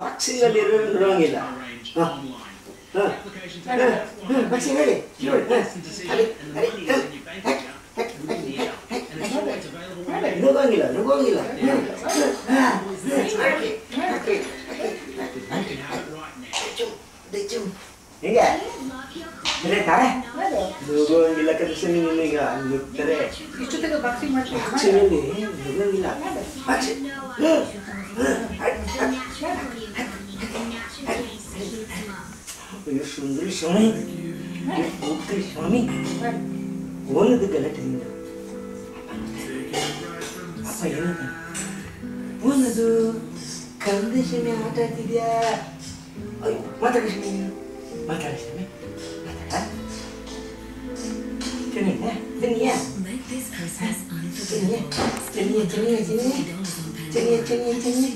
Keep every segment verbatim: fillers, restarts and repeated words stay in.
ಬಾಕ್ಸಿಂಗಲ್ಲಿ ನೋಡೋಂಗಿಲ್ಲ. ಹಾಂ ಹಾಂ ಹಾಂ ಬಾಕ್ಸಿಂಗ್ ಹೇಳಿ ನೋಡಿ ನುಗ್ಗೋಂಗಿಲ್ಲ ನುಗ್ಗೋಂಗಿಲ್ಲ ಹೇಗೆ ತಾಳೆ ನುಗ್ಗೋಂಗಿಲ್ಲ ಕೃಷ್ಣ ನಿಮಗ ನುಗ್ತಾರೆ ಬಾಕ್ಸಿಂಗಲ್ಲಿ ನುಗ್ಗೋಂಗಿಲ್ಲ ಬಾಕ್ಸಿಂಗ್ ಸುಂದರಿ ಸ್ವಾಮಿ ಸ್ವಾಮಿ ಓನದು ಗಲಾಟೆ ಅಪ್ಪ ಏನಂತ ಓನದು ಕಂದ ಶಮಿ ಆಟ ಆಡ್ತಿದ್ಯಾ ಮಾತಾಡ ಶಮಿ ಮಾತಾಡ ಶಮಿ ಮಾತಾಡ ಚೆನ್ನಾಗಿದ್ಯಾ ಚೆನ್ನಿಯಾ ಚೆನ್ನಿಯಾ ಚೆನ್ನಿಯಾ ಚೆನ್ನಿಯಾ ಚೆನ್ನಿಯಾ ಚೆನ್ನಿಯಾ ಚೆನ್ನಿಯಾ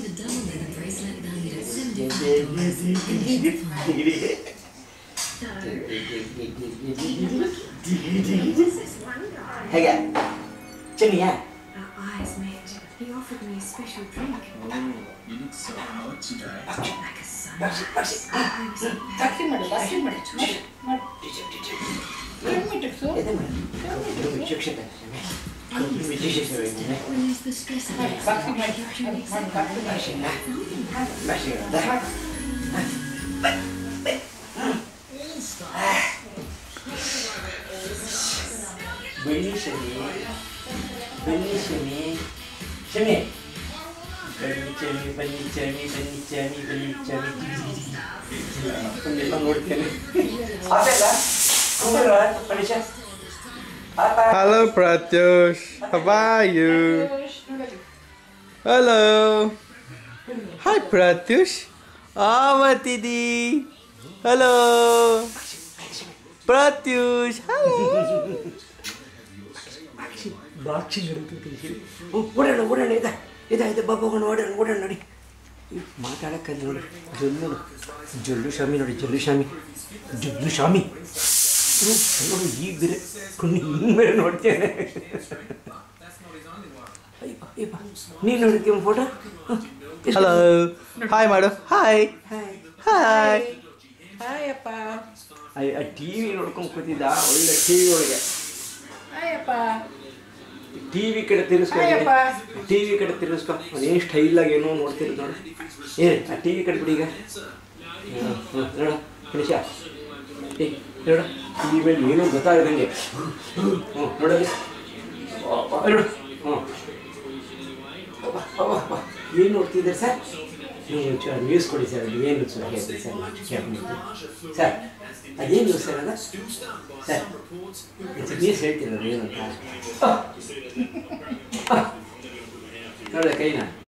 ಹೇಗೆ ಚೆನ್ನಿಯಾ He offered me a special drink. Oh, you look so hot today. Like a sun. Taxi madu, taxi madu. Release the stress of it. Taxi ಬನ್ನಿ ಶಮಿ ಬನ್ನಿ ಶಮಿ ಶಮಿ ಬನ್ನಿ ಚಮಿ ಬನ್ನಿ ಚಮಿ ಬನ್ನಿ ಚಮಿ ಬನ್ನಿ ಚಮಿ ಒಂದೆಲ್ಲ ನೋಡ್ತೇನೆ ಆತಲ್ಲ ಮನುಷ್ಯ. Hello Pratyush, how are you? Hello. Hi Pratyush. Avatidi. Hello. Pratyush. Hello. Boxing ಓಡೋಣ ಓಡೋಣ ಇದ ಇದ ಇದೆ ಬಾಬೋಗೋಣ ಓಡೋಣ ಓಡೋಣ ನೋಡಿ ಮಾತಾಡಕ್ಕಲ್ಲಿ ನೋಡಿ ಜೊಲ್ಲು ಜೊಲ್ಲು ಸ್ವಾಮಿ ನೋಡಿ ಜೊಲ್ಲು ಸ್ವಾಮಿ ಜೊಲ್ಲು ಸ್ವಾಮಿ ನೋಡಿ ಈಗ ಬೇರೆ ಕುಂದು ಬೇರೆ ನೋಡ್ತೇನೆ. ಅಯ್ಯಪ್ಪ ನೀನು ನೋಡ್ತೀವಿ photo. Hello. Hi Madu. Hi. Hi. Hi appa. ಆ ಟಿ ವಿ ನೋಡ್ಕೊಂಡು ಕೂತಿದ್ದ ಒಳ್ಳೆ ಟಿ ವಿ ಒಳಗೆ Hi appa. ಟಿ ವಿ ಕಡೆ ತಿರ್ಸ್ಕೊ ಟಿ ವಿ ಕಡೆ ತಿರ್ಸ್ಕೊ ಏನು ಸ್ಟೈಲಾಗಿ ಏನೋ ನೋಡ್ತಿರೋದು ನೋಡು ಏನು ಆ ಟಿ ವಿ ಕಡೆ ಬಿಡಿ ಈಗ ನೋಡ ಮನುಷ್ಯ ಏ ನೋಡ ಟಿ ವಿ ಮೇಲೆ ಏನೋ ಗೊತ್ತಾಗದಂಗೆ ಹ್ಞೂ ನೋಡಲ್ಲಿ ನೋಡು ಹ್ಞೂ ಏನು ನೋಡ್ತಿದ್ದೀರಿ ಸರ್ ನೀವು ಒಂಚೂರು ನ್ಯೂಸ್ ಕೊಡಿ ಸರ್ ಅದು ಏನು ಸರ್ ಹೇಳ್ತೀರಿ ಸರ್ ಕೇಳ್ಕೊಂಡು ಸರ್ ಅದೇನು ನ್ಯೂಸ್ ಸರ್ ಅಲ್ಲ ಸರ್ ನ್ಯೂಸ್ ಹೇಳ್ತೀರಲ್ಲ ಏನಂತ ನೋಡ ಕೈನ